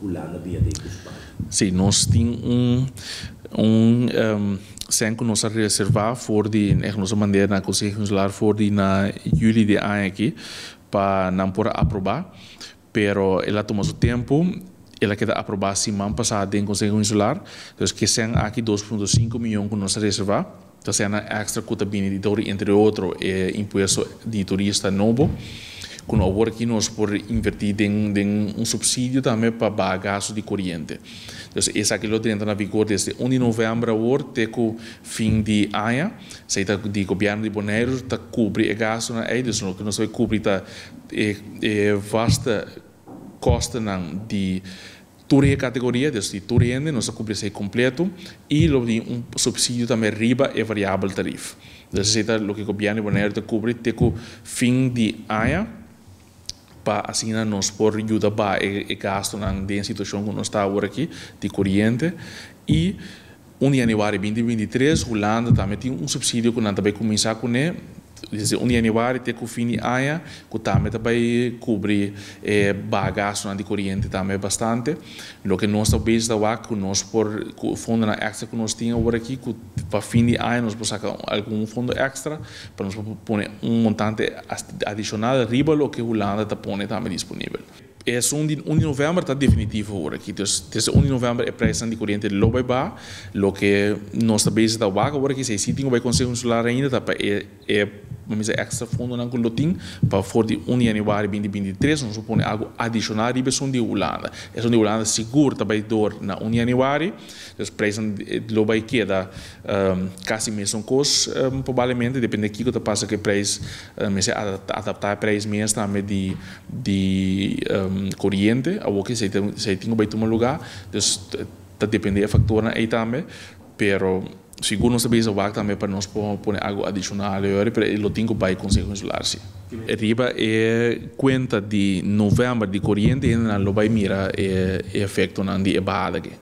Holanda via de Espanha. Sim, nós temos sem que nós reservar voor die nossa maneira na Conselho Consular voor die na julho de ano aqui para não por aprovar, pero ela toma seu tempo, ela quer aprovar semana passada em Conselho Consular, então que são aqui 2,5 milhões que nós reservar, então são extra cuta bem entre outros imposto de turista novo. Quando agora aqui nós por invertir em subsídio também para pagar gasto de corrente. Então, esse aqui entra na vigor desde 1 de novembro até o fim de ano. Se está de governo de Bonaire está cobre o gasto na aí, então que nós vai cobrir tá vasta costa de toda a categoria, desde turende nós cobrir isso completo e logo subsídio também riba é variável tarifa. Então, se está o que o governo de Bonaire está cobre até o fim de ano para assim nós por ajudar para o gasto na situação que nós está agora aqui de corrente e 1 de janeiro de 2023 Holanda também tem subsídio que nós também começar com ele desde 1 de janeiro até o fim de ano que também cobrir o gasto de corrente também bastante o que nós talvez está que nós por fundo na extra que nós tínhamos agora aqui para fim de ano nós podemos sacar algum fundo extra para nós pôr montante adicional riba o que Holanda está pondo também disponível. É 1 de novembro está definitivo agora aqui. Desde 1 de novembro é preço de corrente lo vai ba, lo que nós talvez está agora aqui se tem vai conseguir consular ainda tá vamos dizer extra fundo na colotim para for de 1 de janeiro de 2023 nós supõe algo adicional riba de Holanda. É de Holanda seguro também dor na 1 de janeiro, os preços lo vai queda quase mesmo coisa provavelmente depende aqui que passa que preço mas adaptar preço mesmo também de corrente, algo que se tem que tomar lugar, então depende da fator aí também, pero seguro nós sabemos que também para nós pôr algo adicional, pero ele tem que vai conseguir consular-se. Riba é conta de novembro de corrente e não vai mirar efeito na de ebada aqui.